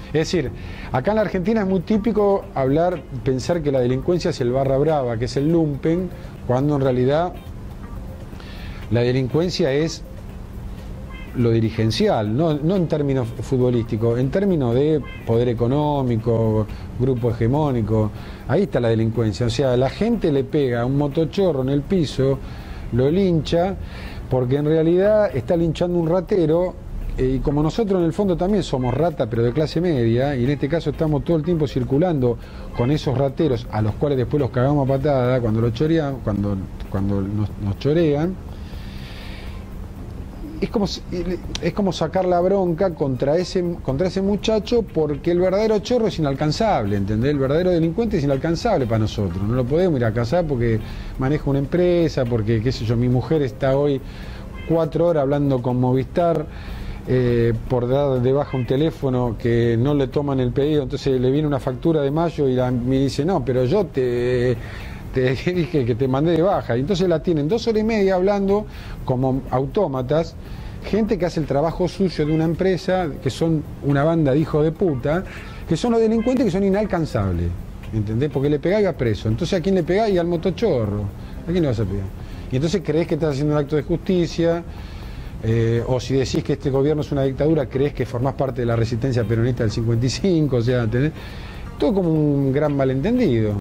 Es decir, acá en la Argentina es muy típico pensar que la delincuencia es el barra brava, que es el lumpen, cuando en realidad la delincuencia es lo dirigencial, no en términos futbolísticos, en términos de poder económico, grupo hegemónico. Ahí está la delincuencia. O sea, la gente le pega a un motochorro en el piso, lo lincha, porque en realidad está linchando un ratero. Y como nosotros en el fondo también somos rata, pero de clase media, y en este caso estamos todo el tiempo circulando con esos rateros, a los cuales después los cagamos a patada cuando los chorean, cuando nos chorean. Es como sacar la bronca contra ese muchacho, porque el verdadero chorro es inalcanzable, ¿entendés? El verdadero delincuente es inalcanzable para nosotros. No lo podemos ir a cazar porque maneja una empresa, porque, qué sé yo, mi mujer está hoy 4 horas hablando con Movistar por dar de baja un teléfono que no le toman el pedido, entonces le viene una factura de mayo y me dice, no, pero yo te dije que te mandé de baja. Y entonces la tienen 2 horas y media hablando como autómatas, gente que hace el trabajo sucio de una empresa, que son una banda de hijos de puta, que son los delincuentes que son inalcanzables, ¿entendés? Porque le pegás y vas preso. Entonces, ¿a quién le pegás? Y al motochorro. ¿A quién le vas a pegar? Y entonces creés que estás haciendo un acto de justicia, o si decís que este gobierno es una dictadura, creés que formás parte de la resistencia peronista del 55, o sea, ¿entendés? Todo como un gran malentendido.